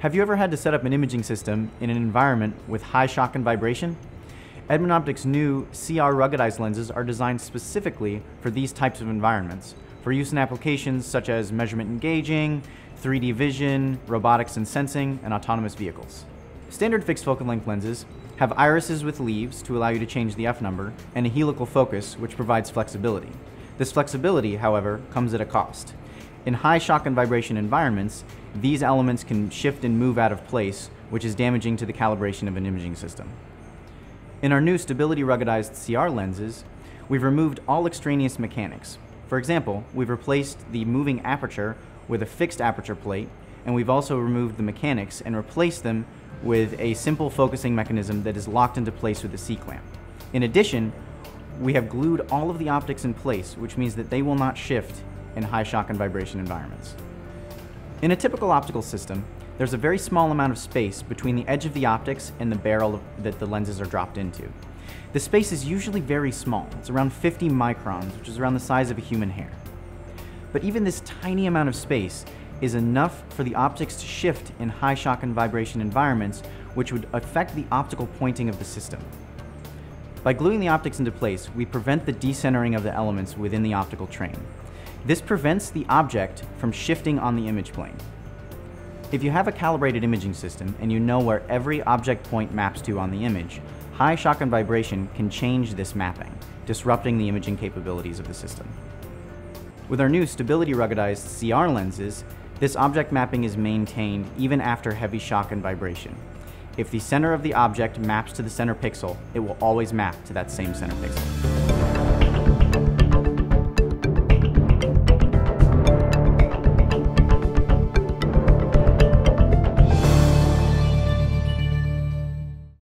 Have you ever had to set up an imaging system in an environment with high shock and vibration? Edmund Optics' new CR ruggedized lenses are designed specifically for these types of environments, for use in applications such as measurement and gauging, 3D vision, robotics and sensing, and autonomous vehicles. Standard fixed focal length lenses have irises with leaves to allow you to change the f-number, and a helical focus which provides flexibility. This flexibility, however, comes at a cost. In high shock and vibration environments, these elements can shift and move out of place, which is damaging to the calibration of an imaging system. In our new stability ruggedized CR lenses, we've removed all extraneous mechanics. For example, we've replaced the moving aperture with a fixed aperture plate, and we've also removed the mechanics and replaced them with a simple focusing mechanism that is locked into place with a C-clamp. In addition, we have glued all of the optics in place, which means that they will not shift in high shock and vibration environments. In a typical optical system, there's a very small amount of space between the edge of the optics and the barrel that the lenses are dropped into. The space is usually very small. It's around 50 microns, which is around the size of a human hair. But even this tiny amount of space is enough for the optics to shift in high shock and vibration environments, which would affect the optical pointing of the system. By gluing the optics into place, we prevent the decentering of the elements within the optical train. This prevents the object from shifting on the image plane. If you have a calibrated imaging system and you know where every object point maps to on the image, high shock and vibration can change this mapping, disrupting the imaging capabilities of the system. With our new stability ruggedized CR lenses, this object mapping is maintained even after heavy shock and vibration. If the center of the object maps to the center pixel, it will always map to that same center pixel.